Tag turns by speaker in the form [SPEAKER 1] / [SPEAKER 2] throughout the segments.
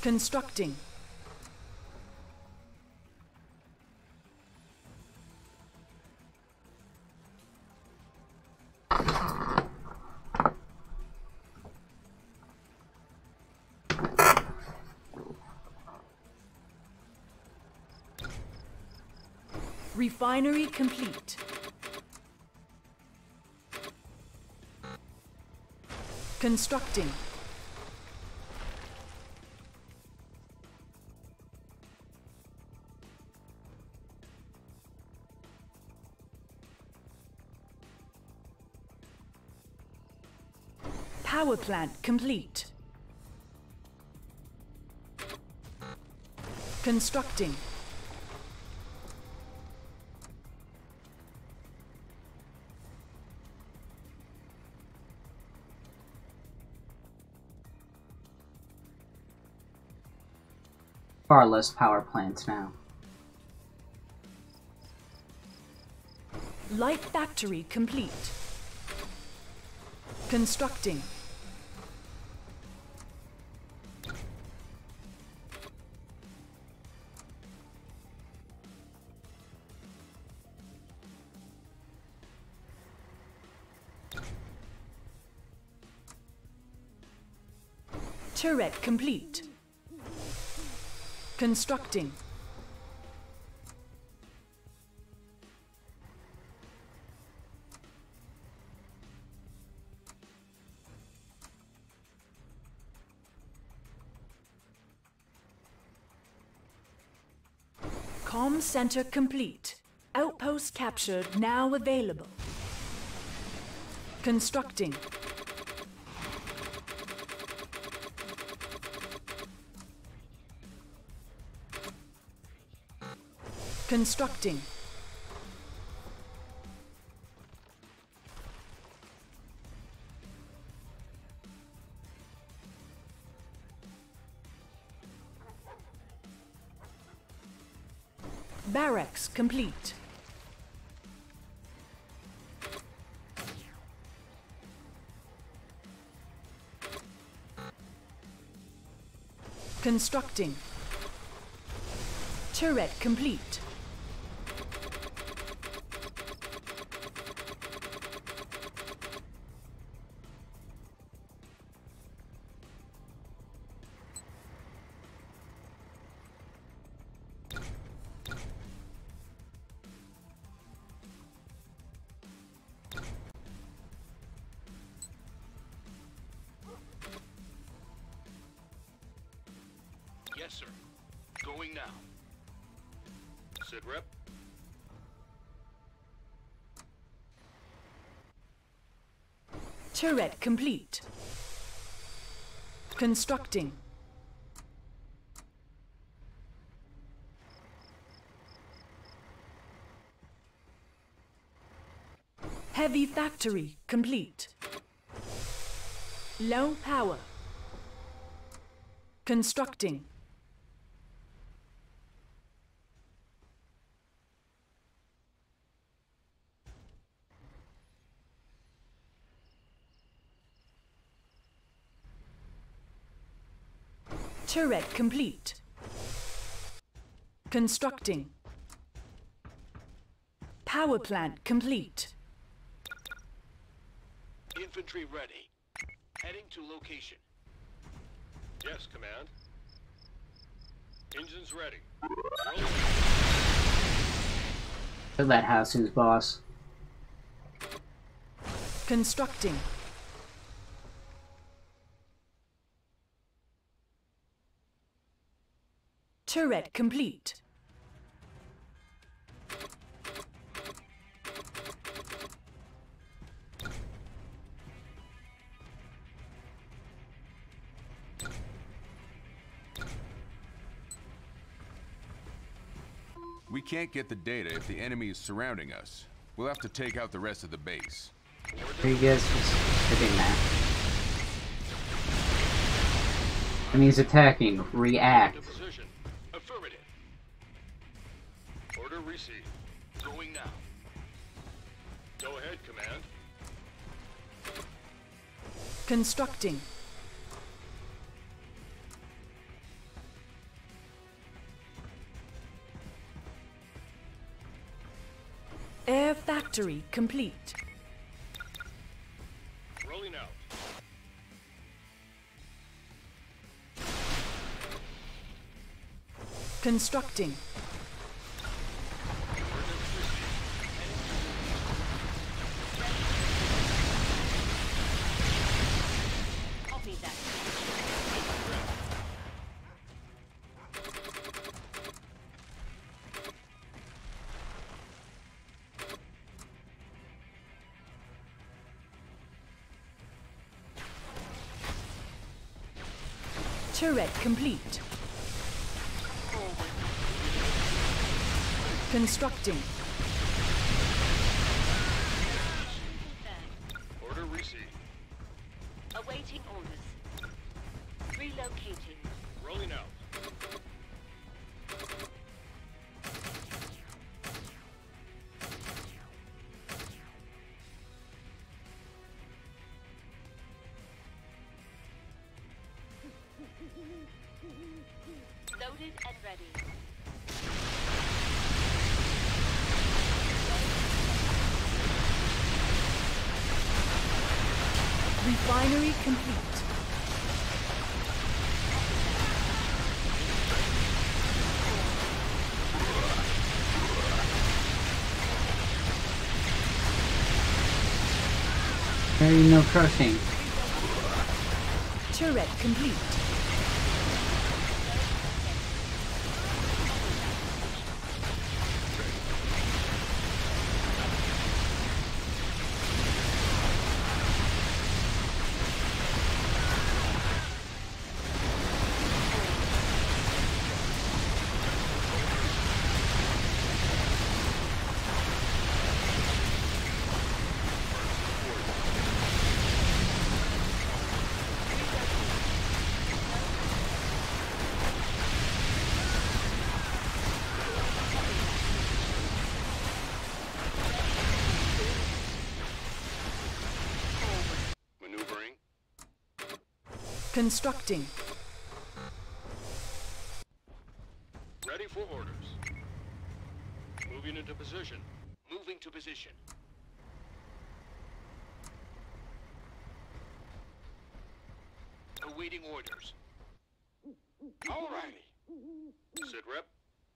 [SPEAKER 1] Constructing. Refinery complete. Constructing. Power plant complete. Constructing.
[SPEAKER 2] Far less power plants now.
[SPEAKER 1] Light factory complete. Constructing. Turret complete. Constructing. Comm center complete. Outpost captured, now available. Constructing. Constructing. Barracks complete. Constructing. Turret complete.
[SPEAKER 3] Yes, sir. Going now. Sit rep.
[SPEAKER 1] Turret complete. Constructing. Heavy factory complete. Low power. Constructing. Turret complete. Constructing. Power plant complete.
[SPEAKER 3] Infantry ready. Heading to location. Yes, command. Engines ready.
[SPEAKER 2] Look at that house who's boss.
[SPEAKER 1] Constructing. Turret complete.
[SPEAKER 4] We can't get the data if the enemy is surrounding us. We'll have to take out the rest of the base.
[SPEAKER 2] Are you guys just sitting there? Enemies attacking. React.
[SPEAKER 3] Position. Affirmative. Order received. Going now. Go ahead, command.
[SPEAKER 1] Constructing. Factory complete.
[SPEAKER 3] Rolling out.
[SPEAKER 1] Constructing.
[SPEAKER 5] Copy that.
[SPEAKER 1] Turret complete. Constructing.
[SPEAKER 3] Order received.
[SPEAKER 5] Awaiting orders. Relocating.
[SPEAKER 3] Rolling out.
[SPEAKER 5] Loaded and ready.
[SPEAKER 1] Refinery complete.
[SPEAKER 2] There you no crossing.
[SPEAKER 1] Turret complete.
[SPEAKER 3] Maneuvering.
[SPEAKER 1] Constructing.
[SPEAKER 3] Ready for orders. Moving into position. Moving to position. Awaiting orders. Alrighty. Sit rep.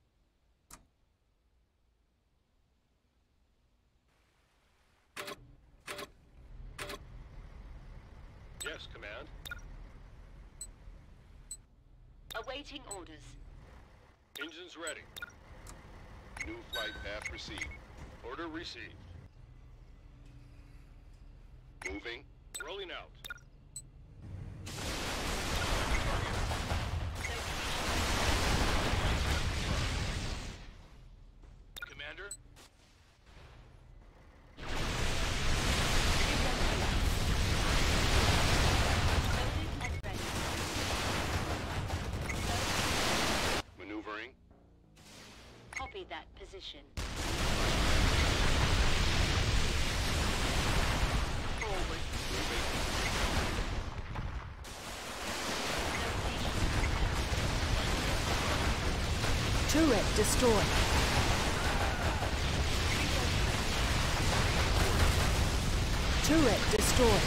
[SPEAKER 3] Yes, command.
[SPEAKER 5] Awaiting orders.
[SPEAKER 3] Engines ready. New flight path received. Order received. Moving. Rolling out. Commander.
[SPEAKER 5] Loaded and ready.
[SPEAKER 3] Maneuvering.
[SPEAKER 5] Copy that position. Forward.
[SPEAKER 1] Turret destroyed. Turret destroyed.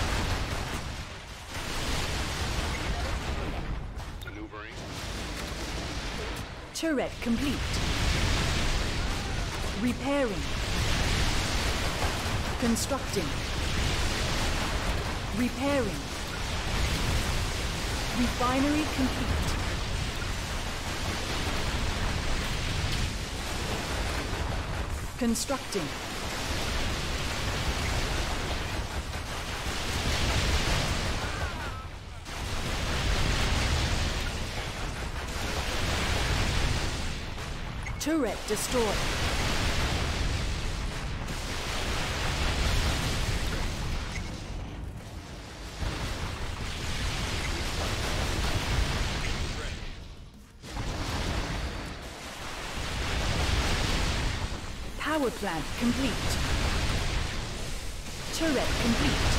[SPEAKER 3] Maneuvering.
[SPEAKER 1] Turret complete. Repairing. Constructing. Repairing. Refinery complete. Constructing. Turret destroyed. Power plant complete. Turret complete.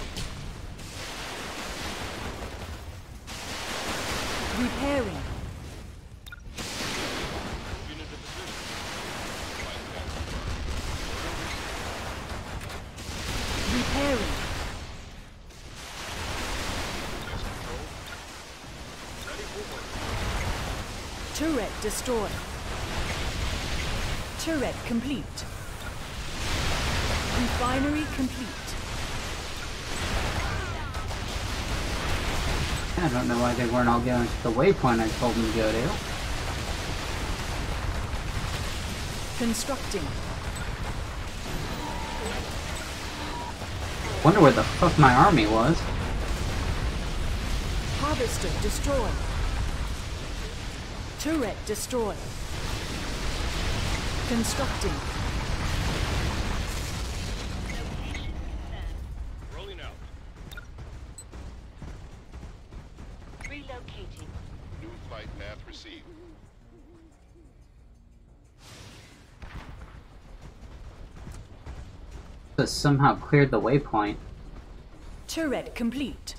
[SPEAKER 1] Repairing. Turret destroyed. Turret complete. Refinery complete.
[SPEAKER 2] I don't know why they weren't all going to the waypoint I told them to go to.
[SPEAKER 1] Constructing.
[SPEAKER 2] Wonder where the fuck my army was.
[SPEAKER 1] Harvester destroyed. Turret destroyed. Constructing.
[SPEAKER 5] Location confirmed.
[SPEAKER 3] Rolling out.
[SPEAKER 5] Relocating.
[SPEAKER 3] New flight path received.
[SPEAKER 2] This somehow cleared the waypoint.
[SPEAKER 1] Turret complete.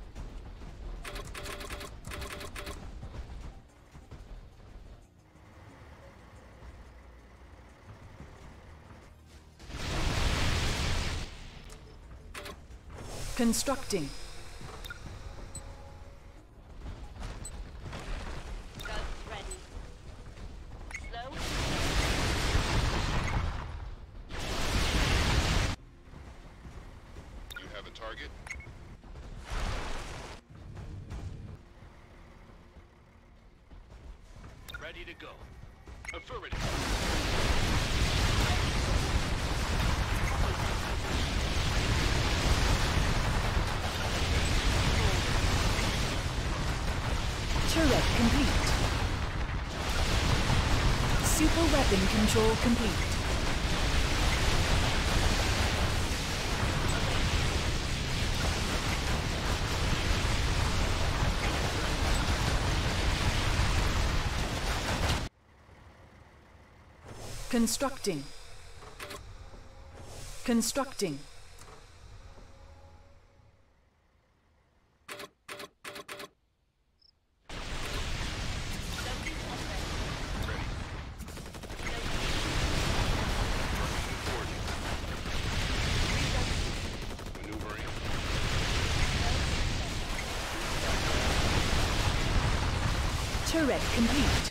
[SPEAKER 1] Constructing.
[SPEAKER 5] Guns ready. Slow.
[SPEAKER 3] You have a target. Ready to go. Affirmative.
[SPEAKER 1] Turret complete. Super weapon control complete. Constructing. Constructing.
[SPEAKER 3] Maneuvering.
[SPEAKER 1] Turret complete.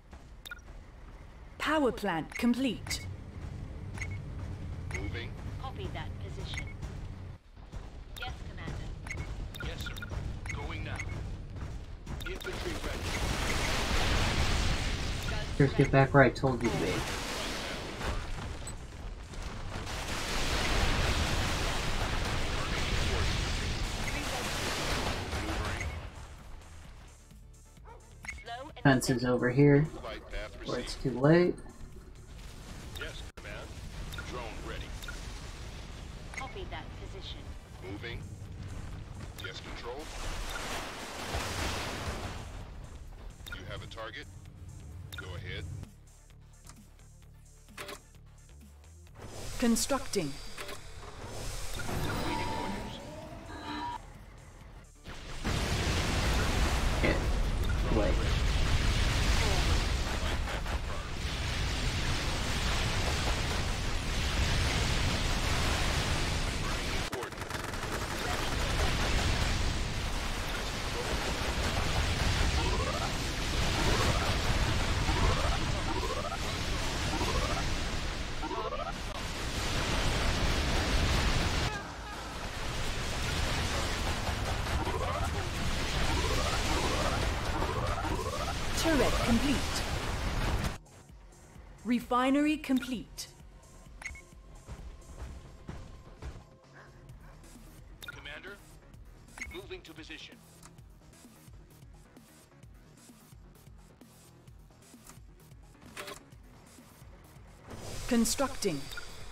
[SPEAKER 1] Power plant complete.
[SPEAKER 3] Moving.
[SPEAKER 5] Copy that position. Yes, Commander.
[SPEAKER 3] Yes, sir. Going now. Infantry ready.
[SPEAKER 5] Guns
[SPEAKER 2] Just get back where I told you to be.
[SPEAKER 3] Maneuvering.
[SPEAKER 5] slow and
[SPEAKER 2] Fences over here,
[SPEAKER 3] Flight path
[SPEAKER 2] where it's
[SPEAKER 3] received.
[SPEAKER 2] too late.
[SPEAKER 3] Yes, command. Drone ready.
[SPEAKER 5] copy that position.
[SPEAKER 3] Moving. Yes, control. You have a target. Go ahead.
[SPEAKER 1] Constructing.
[SPEAKER 3] Waiting orders.
[SPEAKER 2] Hit. Wait.
[SPEAKER 1] Turret complete. Refinery complete.
[SPEAKER 3] Commander, moving to position.
[SPEAKER 1] Constructing.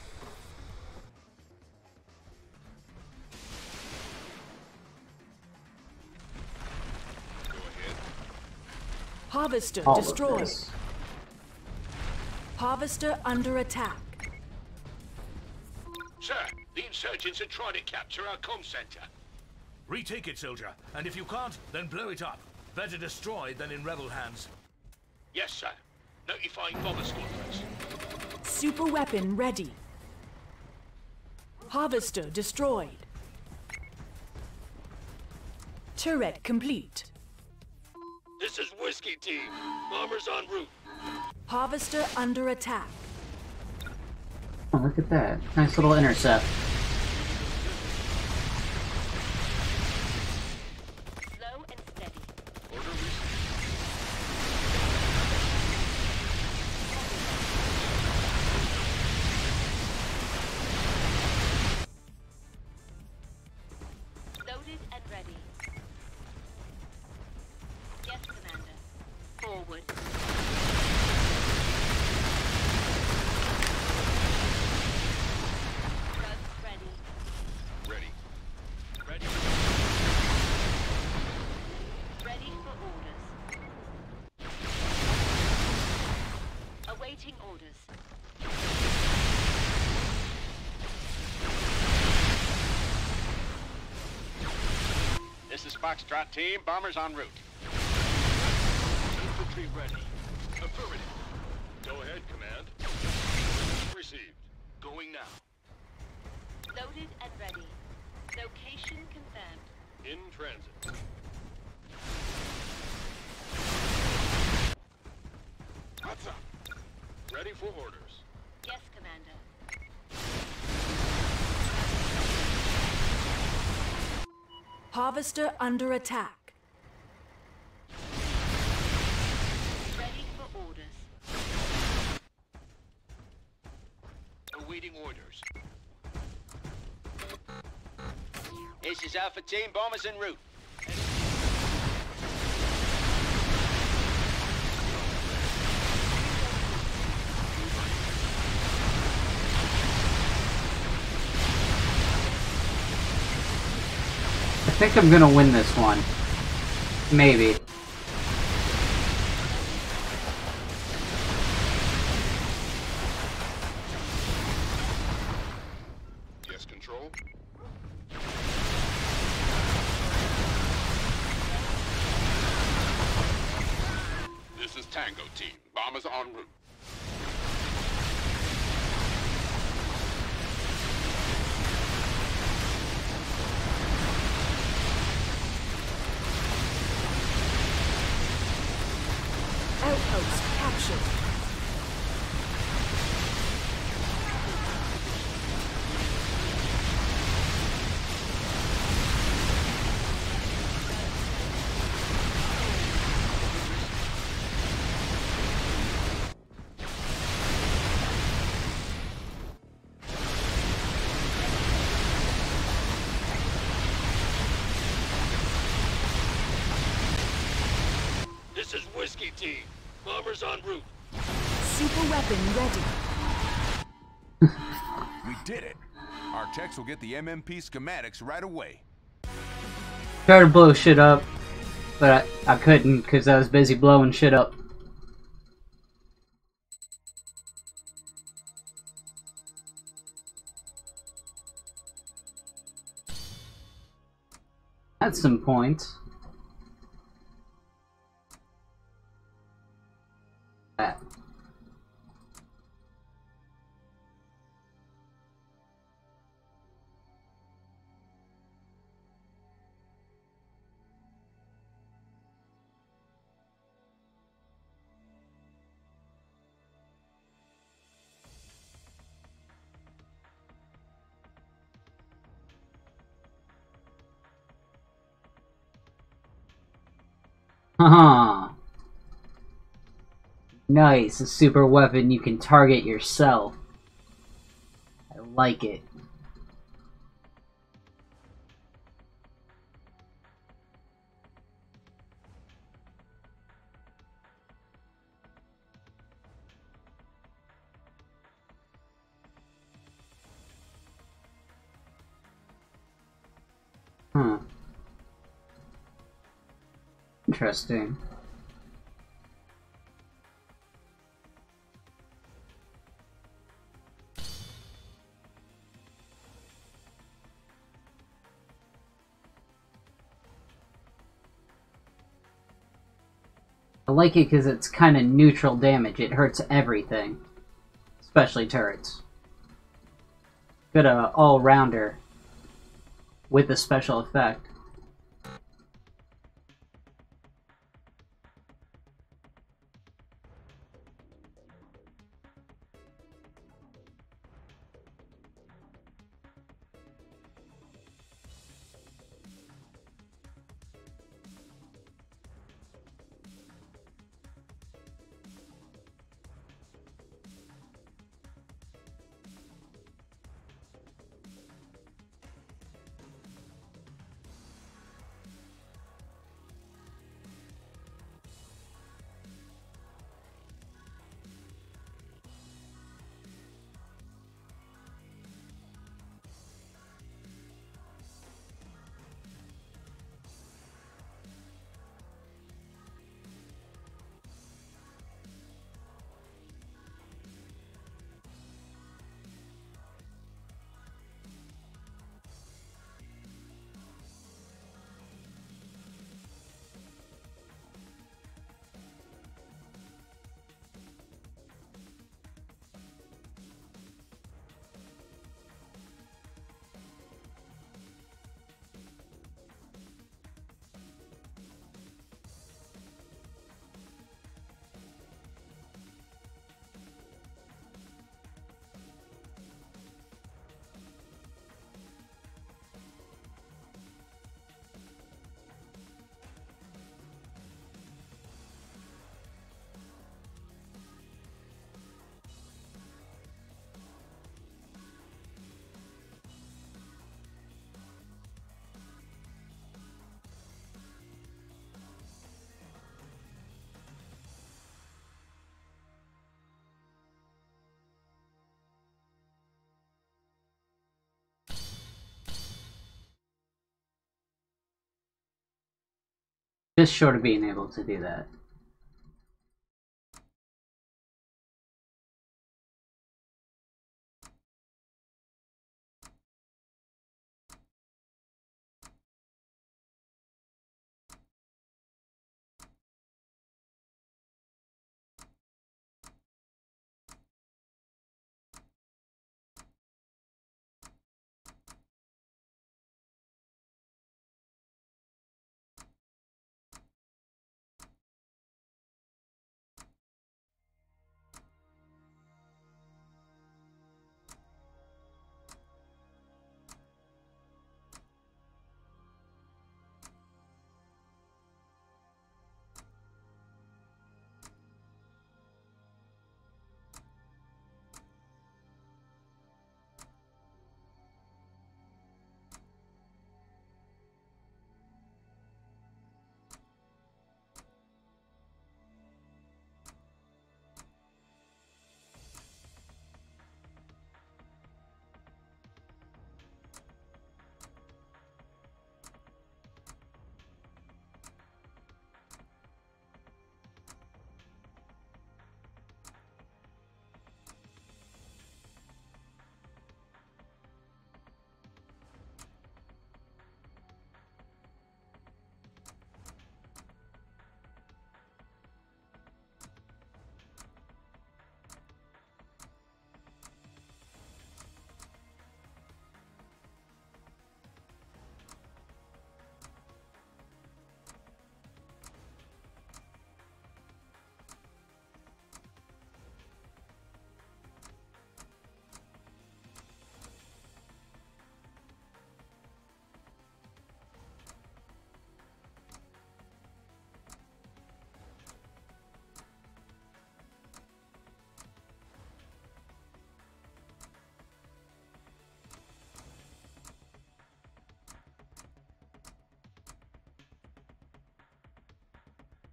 [SPEAKER 3] Go ahead.
[SPEAKER 1] Harvester
[SPEAKER 2] All of
[SPEAKER 1] destroyed.
[SPEAKER 2] this.
[SPEAKER 1] Harvester under attack.
[SPEAKER 3] Sir, the insurgents are trying to capture our comm center.
[SPEAKER 6] Retake it, soldier. And if you can't, then blow it up. Better destroyed than in rebel hands.
[SPEAKER 3] Yes, sir. Notifying bomber squadrons.
[SPEAKER 1] Super weapon ready. Harvester destroyed. Turret complete.
[SPEAKER 3] This is Whiskey Team. Bombers en route.
[SPEAKER 1] Harvester under attack.
[SPEAKER 2] Oh, look at that. Nice little intercept.
[SPEAKER 5] Slow and steady.
[SPEAKER 3] Order received.
[SPEAKER 5] Loaded and ready. Yes, Commander. Forward. Guns ready.
[SPEAKER 3] Ready. Ready.
[SPEAKER 5] Ready for orders. Awaiting orders.
[SPEAKER 3] This is Foxtrot Team. Bombers en route. Infantry ready. Affirmative. Go ahead, Command. Received. Going now.
[SPEAKER 5] Loaded and ready. Location confirmed.
[SPEAKER 3] In transit. What's up? Ready for orders.
[SPEAKER 5] Yes, Commander.
[SPEAKER 1] Harvester under attack.
[SPEAKER 5] Ready for orders.
[SPEAKER 3] Awaiting orders.
[SPEAKER 7] This is Alpha Team, bombers en route.
[SPEAKER 2] I think I'm gonna win this one. Maybe.
[SPEAKER 3] Yes, Control. This is Tango Team. Bombers en route.
[SPEAKER 1] Outpost captured.
[SPEAKER 3] This is Whiskey Team. Bombers en route.
[SPEAKER 1] Super weapon ready.
[SPEAKER 4] We did it. Our techs will get the MMP schematics right away.
[SPEAKER 2] Tried to blow shit up, but I couldn't because I was busy blowing shit up. At some point. That. Haha. Nice, a super weapon you can target yourself. I like it. Huh. Interesting. I like it because it's kind of neutral damage. It hurts everything. Especially turrets. Good all-rounder with a special effect. Just short of being able to do that.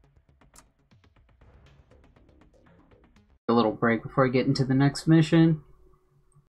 [SPEAKER 2] A little break before I get into the next mission.